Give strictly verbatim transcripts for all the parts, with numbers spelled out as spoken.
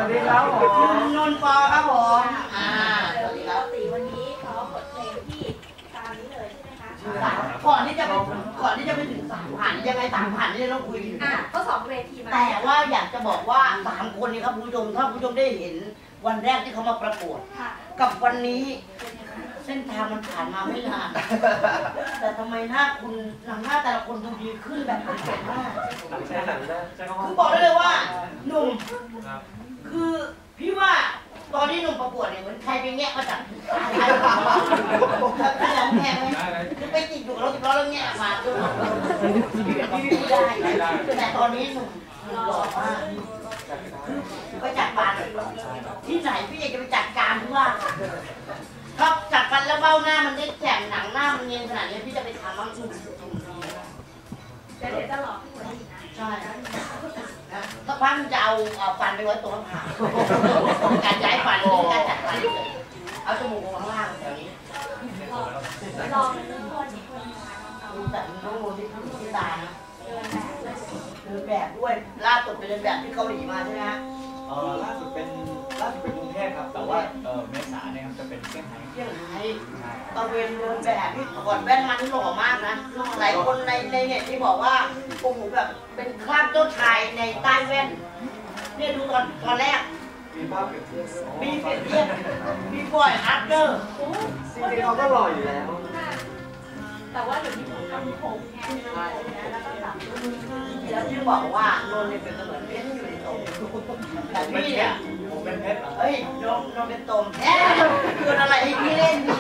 วัสดีครับผมนนท์ปอครับผมอ่าสวัสดีครับตีวันนี้ขอบทเพลงที่ตามนี้เลยใช่ไหมคะก่อนที่จะไปก่อนที่จะไปถึงสามผ่านยังไงสามผ่านนี่ต้องคุยอ่ะก็สองเวทีมาแต่ว่าอยากจะบอกว่าสามคนนี้ครับผู้ชมถ้าผู้ชมได้เห็นวันแรกที่เขามาประกวดกับวันนี้เส้นทางมันผ่านมาไม่นานแต่ทำไมหน้าคุณหนังหน้าแต่ละคนดูดีขึ้นแบบเห็นมากคือบอกได้เลยว่าหนุ่มคือพี่ว่าตอนที่หนุ่มประกวดเนี่ยเหมือนใครไปแงะมาจากใครใครหลังแพงไหมคือไปติดอยู่กับรถสิบล้อแล้วแงะมาคือพี่ไม่ได้แต่ตอนนี้หนุ่มหล่อมากไปจัดการที่ไหนพี่อยากจะไปจัดการทุกว่าถ้าจัดฟันแล้วเบ้าหน้ามันได้แจ่มหนังหน้ามันเนียนขนาดนี้พี่จะไปทำมั่งชุ่มชุ่มดีแต่เดี๋ยวจะหลอกพี่หัวอีกนะใช่สักพักมันจะเอาเอาฟันไปไว้ตรงหน้าการย้ายฟันการจัดฟันเลยเอาจมูกข้างล่างแบบนี้ลองเรื่องคนอีกคนดูแต่น้องโมที่ที่ตานะเดินแบบด้วยล่าสุดไปเดินแบบที่เกาหลีมาใช่ไหมฮะเออล่าสุดเป็นล่าสุดเป็นกรุงเทพครับแต่ว่าเออเมษาเนี่ยครับจะเป็นเซี่ยงไฮ้เซี่ยงไฮ้ตะเวนเดินแบบที่ก่อนแว่นมันหล่อมากนะหลายคนในในเน็ตที่บอกว่าโอ้โหแบบเป็นคราบเจ้าชายในใต้แว่นเนี่ยดูตอนตอนแรกมีภาพเปรียบเทียบมีเปรียบเทียบมีบอยอัพเดอร์จริงๆเขาก็หล่ออยู่แล้วแต่ว่าเดี๋ยวนี้ผมทำผมไงแล้วก็ตัดแล้วที่บอกว่าโนนเนี่ยเป็นเหมือนเพชรอยู่ในตมแต่พี่เนี่ยผมเป็นเพชรเฮ้ยโนนโนนเป็นตมแท้คืออะไรให้พี่เล่นพี่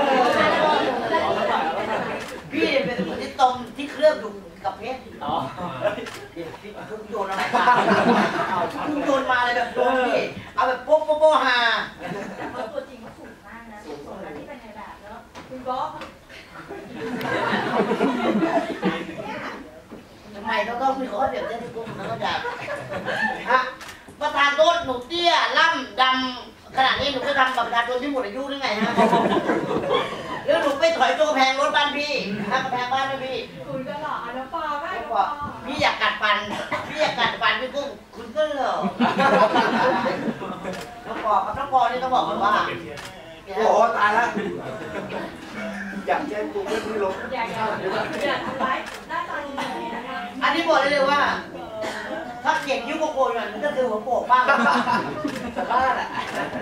พี่เป็นเหมือนที่ตมที่เคลือบอยู่กับเพชรอ๋อพี่ทุกโยนอะไรมาทุกโยนมาอะไรแบบโดนพี่เอาแบบโป๊ะโป๊ะโป๊ะฮาแต่เขาตัวจริงเขาสูงมากนะสูงแล้วที่เป็นในแบบแล้วคุณบ๊อบทำไมเราต้องมีข้อเปรียบเทียบทุกคนนะเข้าใจฮะประธานโทษหนูเตี้ยล่ำดำขนาดนี้หนูไปทำกับประชาชนที่หมดอายุได้ไงฮะแล้วหนูไปถอยตัวแพงรถบ้านพี่ทำกระแพงบ้านด้วยพี่คุณก็หล่อน้องปอไม่น้องปอพี่อยากกัดฟันพี่อยากกัดฟันพี่กุ้งคุณก็เหรอน้องปอครับน้องปอนี่ต้องบอกกันว่าโอ้ตายแล้วอยากแจ้งกูเพื่อนที่ลบอยากอยากทำร้ายหน้าตาดีนะคะอันนี้บอกได้เลยว่าถ้าเก่งยุ่งโกงๆมันก็คือหัวโปกบ้างแต่บ้านอ่ะ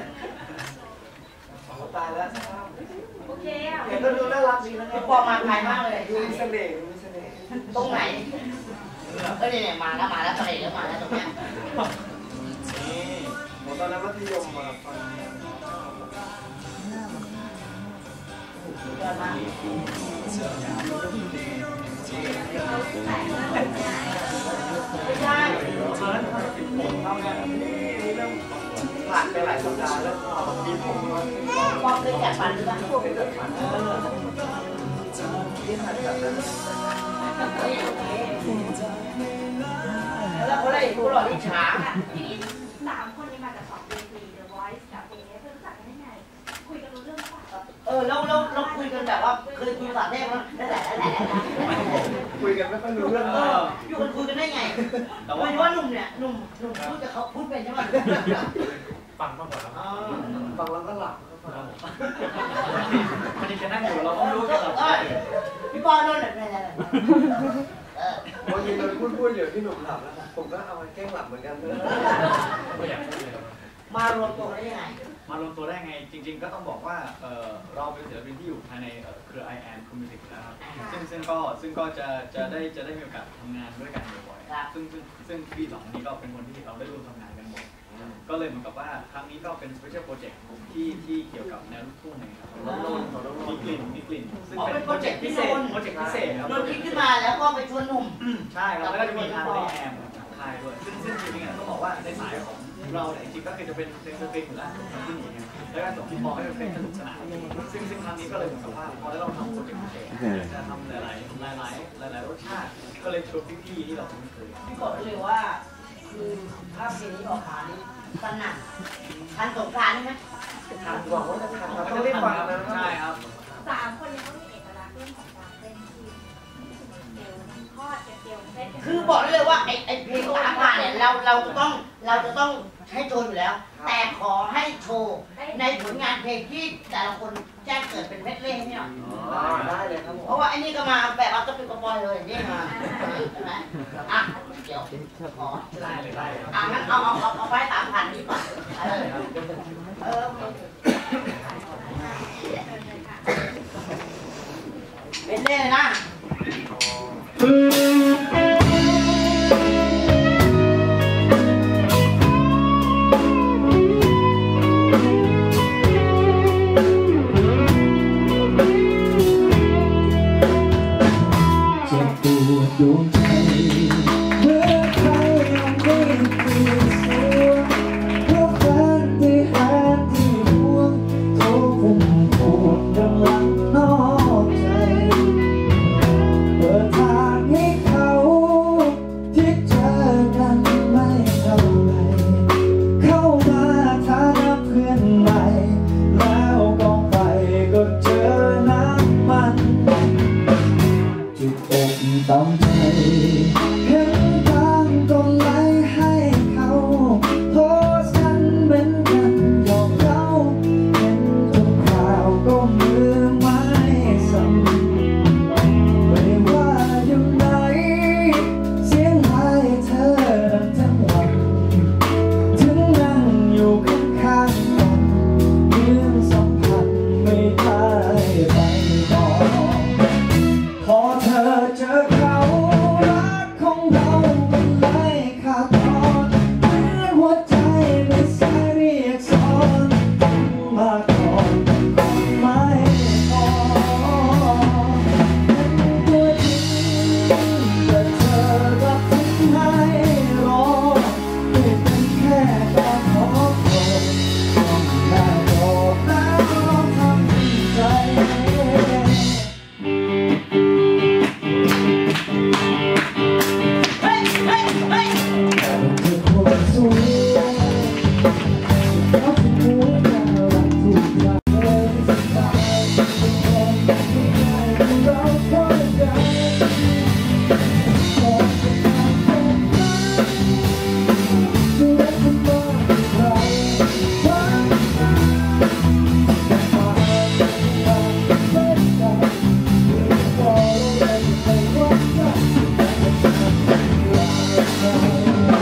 ตายแล้วโอเคอ่ะเห็นก็ดูน่ารักดีนะพี่ปอมาไกลมากเลยดูมีเสน่ห์มีเสน่ห์ตรงไหนเออเนี่ยมาแล้วมาแล้วเสน่ห์แล้วมาแล้วตรงเนี้ยนี่ตอนนั้นมัธยมมาตอนเดินมาไม่ใช่ผ่านไปหลายสัปดาห์แล้วมีผมว่าปอมเคยแกะฟันหรือเปล่าที่ผ่านแบบนั้นแล้วคนอะไรกูหล่อที่ฉาทีนี้สามคนนี้มาจากสองเวที The Voice กับ เอ เอฟ เพื่อนรู้จักกันได้ไงคุยกันรู้เรื่องป่ะเออแล้วแล้วเราคุยกันแบบว่าเคยคุยภาษาเทพมั้ยนั่นแหละนั่นแหละคุยกันไม่ค่อยรู้เรื่องเอออยู่กันคุยกันได้ไงแต่ว่าหนุ่มเนี่ยหนุ่มหนุ่มพูดกับเขาพูดเป็นใช่ไหมฟังมากกว่าแล้วฟังแล้วก็หลับพอดีจะนั่งอยู่เราก็รู้กันพี่ปอนนท์เนี่ยบางทีเราพูดพูดอยู่ที่หนุ่มหลับแล้วผมก็เอามาแกล้งหลับเหมือนกันเลยมารวมตัวได้ยังไงมารวมตัวได้ไงจริงๆก็ต้องบอกว่าเราเป็นศิลปินที่อยู่ภายในเครือ ไอ แอน Community นะครับซึ่งซึ่งก็ซึ่งก็จะจะได้จะได้มีโอกาสทำงานด้วยกันบ่อยๆซึ่งซึ่งซึ่งพี่สองคนนี้ก็เป็นคนที่เราได้ร่วมทำงานกันบ่อยก็เลยเหมือนกับว่าครั้งนี้ก็เป็น Special Project ที่ที่เกี่ยวกับแนวลูกทุ่งนะครับมีกลิ่นมีกลิ่นซึ่งเป็นโปรเจกต์พิเศษโปรเจกต์พิเศษครับโดนคิดขึ้นมาแล้วก็ไปชวนหนุ่มใช่ครับแล้วก็จะมีทางไอแอมไทยด้วยซึ่งซึ่งจริงๆต้องบอกว่าในสายของเราเนี่ยจริงก็คือจะเป็นเพลงเพลงอยู่แล้วที่นี่แล้วก็ส่งที่มองให้เป็นเพลงสนุกสนานซึ่งซึ่งครั้งนี้ก็เลยเหมือนกับว่าพอได้เราทำโปรเจกต์พิเศษจะทำหลายหลายหลายหลายหลายรสชาติก็เลยชวนพี่ๆที่เราคุ้นเคยพี่บอกเลยว่าคือภาพเพลงนี้ออกมานี่สนั่นทันสงกรานต์ใช่ไหมทันหวังว่าจะทันเราไม่ได้ฟังนะสามคนนี้เขามีเอกลักษณ์เรื่องของการเต้นที่เกลทอดกับเกลเส้นคือบอกได้เลยว่าไอ้ไอ้เพลงสามผ่านเนี่ยเราเราจะต้องเราจะต้องให้โชว์อยู่แล้ว แต่ขอให้โชว์ในผลงานเพลงที่แต่ละคนแจ้งเกิดเป็นเม็ดเล่เนี่ยได้เลยครับผมเพราะว่าไอ้นี่ก็มาแบบเอาจะเป็นกระปอยเลยนี่มาใช่ไหมอ่ะเดี๋ยวขอได้เลยได้เลยอ่ะงั้นเอาเอาเอาเอาไปสามพันดีกว่าเออเออเป็นเล่นะดวงใจเมื่อใครยังไม่เปลี่ยนสวงเพราะแฟนที่หาที่ห่วงโทรพุ่มพวงกำลังนอกใจเปิดทางให้เขาที่เจอกันไม่เท่าไหร่เข้ามาฐานะเพื่อนใหม่แล้วกองไปก็เจอน้ำมันจุดอกต่ำใจเห็นทางก็ไล่ให้เขาโพสต์กันเป็นกันหยอกเย้าเห็นทุกข่าวก็มือไม้สั่นไม่ว่าอยู่ไหนเสียงไห้เธอทั้งวันถึงนั่งอยู่ข้างๆกันเรื่องสัมพันธ์ไม่ได้ไปต่อพอเธอเจอเขารักของเรามันเลยขาดตอนเหมือนหัวใจไม่สายเรียกซ้อนมาก่อนคงไม่พอเป็นตัวจริงแต่เธอรับทิ้งให้รอไม่เป็นแค่การขอโทษต้องได้บอกแล้วทำใจเฮ้ยเฮ้ยเฮ้ยเธอคนสวยแล้วคุณรู้ว่ารักถูกรักเลยสบายทุกคนที่ใจเราก็ได้ขอจะทำเป็นรักดูแลคุณมากใครรักจะมาจะมาเล่นกันไม่พอเลยไม่ว่าจะแต่จะทำอะไร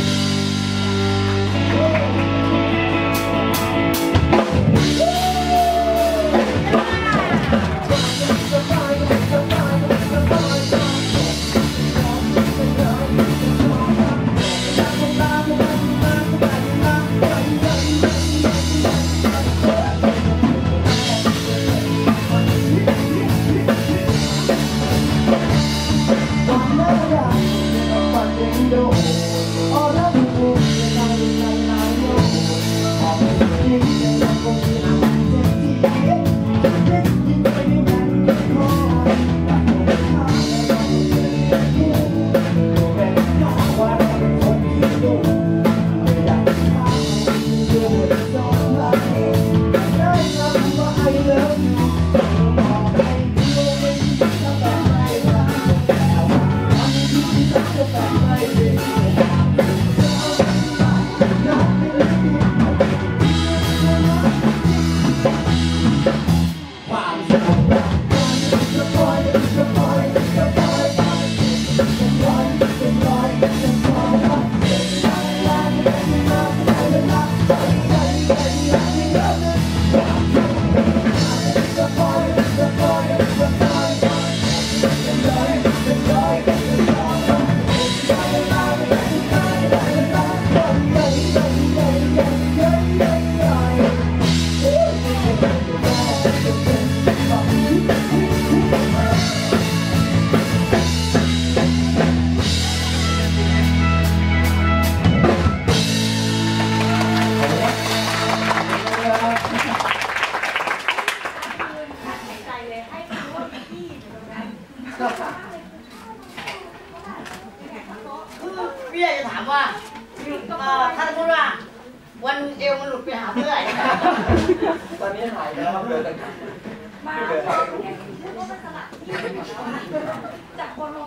พี่อยากจะถามว่าเอ่อถ้าสมมติว่าวันเอวมันหลุดไปหาเมื่อไหร่ตอนนี้หายแล้วครับเหลือแต่มาเพราะว่ามันสลับที่จากคนลง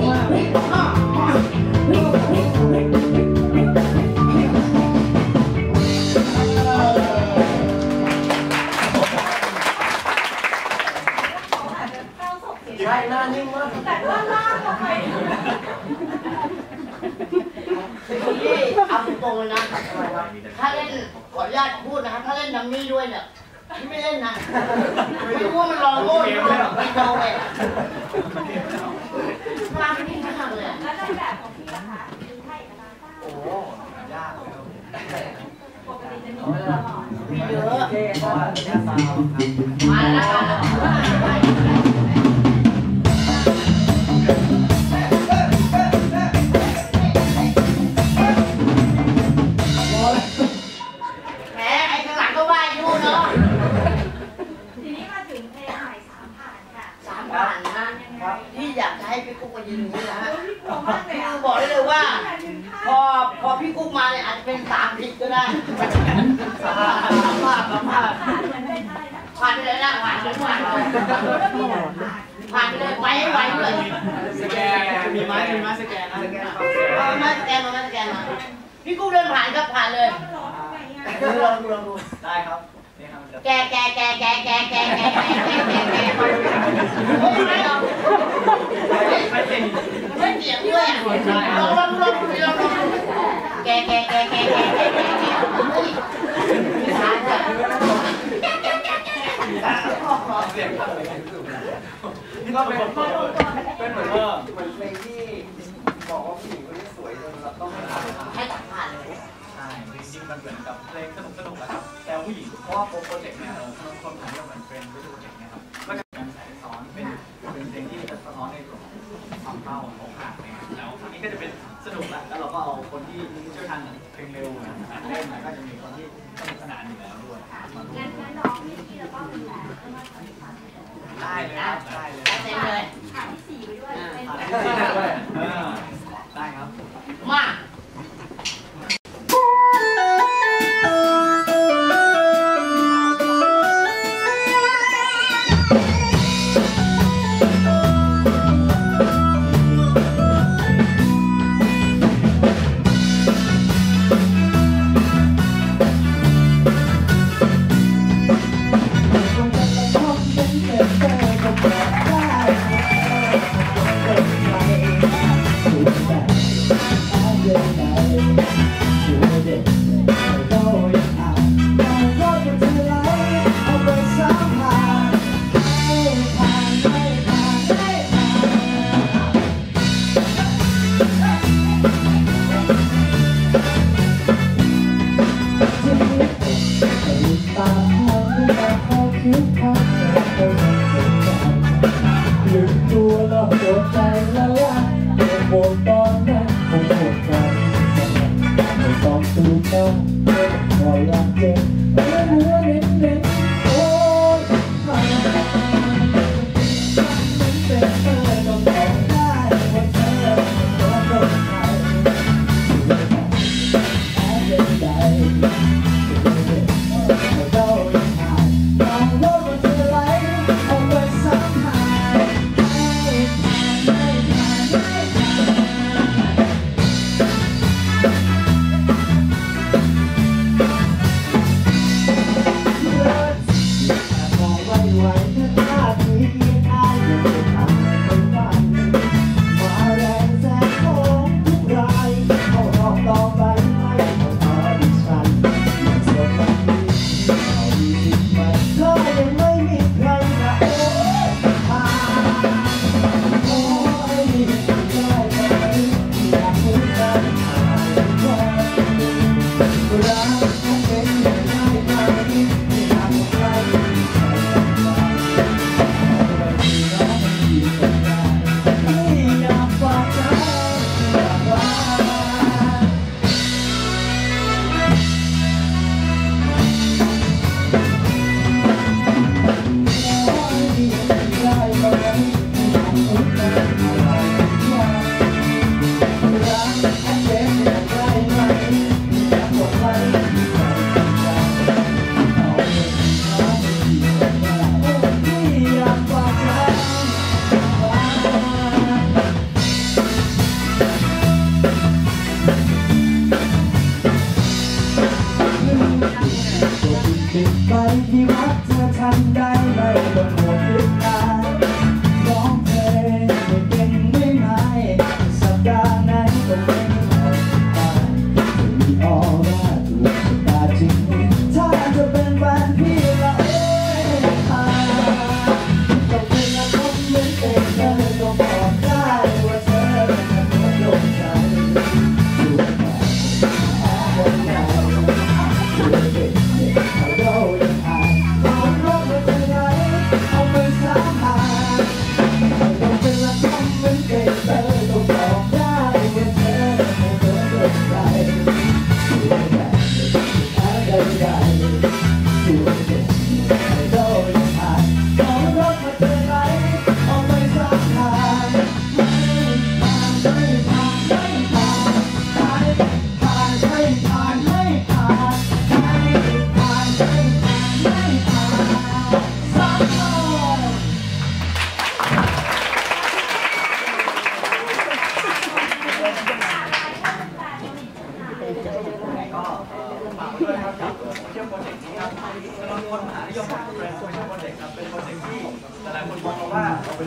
ใช่หน้านิ่งมากแต่ว่าล่างออกไปพี่เอาตรงๆเลยนะถ้าเล่นขออนุญาตพูดนะครับถ้าเล่นดัมมี่ด้วยเนี่ยพี่ไม่เล่นนะไม่รู้ว่ามันรอโง่หรือว่าไม่โดนเลยมาไม่ดีมากเลยแล้วในแบบของพี่ล่ะคะมีใครกับมาบ้างโอ้ยากเลยครับปกติจะมีตลอดมีเยอะเท่มากหน้าตาครับมาแล้วแหมไอ้ข้างหลังก็ว่าอยู่เนาะทีนี้มาถึงเพลงใหม่สามผ่านค่ะสามผ่านนะที่อยากจะให้พี่กุ๊กมายืนอย่างนี้นะฮะคือบอกได้เลยว่า พอพอพี่กุ๊กมาเนี่ยอาจจะเป็นสามผิดก็ได้สามผ่านสามผ่านผ่านเหมือนเป็นอะไรนะผ่านไปเลยนะผ่านเลยผ่านเลยผ่านไปเลยไปให้ไหวเลยสแกนมีไม้มีไม้สแกนนะสแกนครับเอามาสแกนมามาสแกนมาพี่กุ๊กเดินผ่านครับผ่านเลยมันร้องทำไมอ่ะลองดูลองดูได้ครับนี่ครับจะแกแกแกแกแกแกแกแกแกแกแกไม่เอาไม่เป็นไม่เสียงด้วยอ่ะลองลองลองลองลองแกแกแกแกแกแกแกแกเฮ้ยผ่านเลยเสียงครับนี่ก็เป็นเป็นเหมือนเออเหมือนเพลงที่บอกว่าผู้หญิงคนนี้สวยจนเราต้องให้ผ่านให้ตัดผ่านเลยใช่จริงๆมันเหมือนกับเพลงสนุกสนุกๆนะครับแต่ผู้หญิงเพราะว่าโปรเจกต์เนี่ยเออคนถ่ายก็เหมือนเป็นวิดีโอเด็กนะครับก็จะเป็นการสอนเป็นเป็นเพลงที่จะสะท้อนในส่วนของความเศร้าของอกหักนะครับแล้วครั้งนี้ก็จะเป็นสนุกแล้วแล้วเราก็เอาคนที่เชี่ยวชาญเพลงเร็วนะเล่นมาก็จะมีคนที่สนุกสนานอยู่แล้วด้วยมาดูงั้นงั้นน้องพี่ที่เราต้องดูแลก็มาทำผ่านได้เลยครับได้เลยเต็มเลยผ่านที่สี่ไปด้วยเป็นได้แบบเลยเออได้ครับมา Hãy subscribe cho kênh Ghiền Mì Gõ để không bỏ lỡ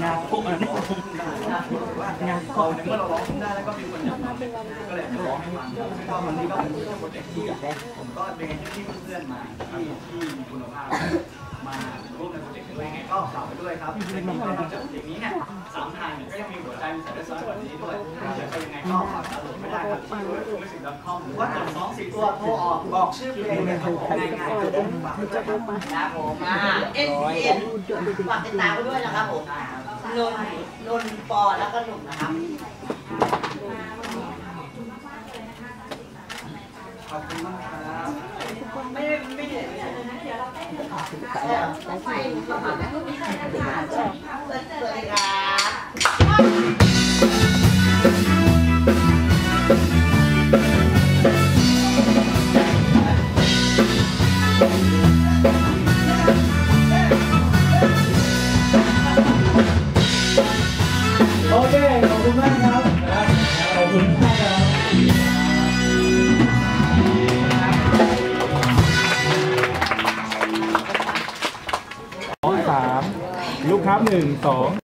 งานพวกนั้นงานเราในเมื่อเราร้องได้แล้วก็มีคนอยากฟังก็เลยจะร้องให้ฟังก็วันนี้ก็เป็นโปรเจกต์ที่ผมก็เป็นที่เพื่อนๆมาที่ที่มีคุณภาพมาร่วมในโปรเจกต์ด้วยไงก็ฝากไปด้วยครับเพลงนี้นอกจากเพลงนี้เนี่ยสามทางเนี่ยก็ยังมีหัวใจมีสายด้วยซ้อนแบบนี้ด้วยเดี๋ยวก็ยังไงก็ฝากดาวน์โหลดไม่ได้ครับที่เว็บมิวสิก ดอท คอม หรือว่ากดสองสี่ตัวโทรออกบอกชื่อเพลงเนี่ยง่ายๆจะได้ฝากไปด้วยครับครับผมอ่าเอ็นพีเอ็นฝากติดตามไปด้วยนะครับผมนนนนปอแล้วก็หนุ่มนะครับขอบคุณมากครับไม่ได้ไม่ได้เดี๋ยวเราเต้นกันต่อแล้วไฟประมาณนั้นรูปนี้เลยนะคะสวัสดีค่ะสวัสดีครับโอเค ขอบคุณมากครับ ขอบคุณมากครับสองสามลูกครับหนึ่งสอง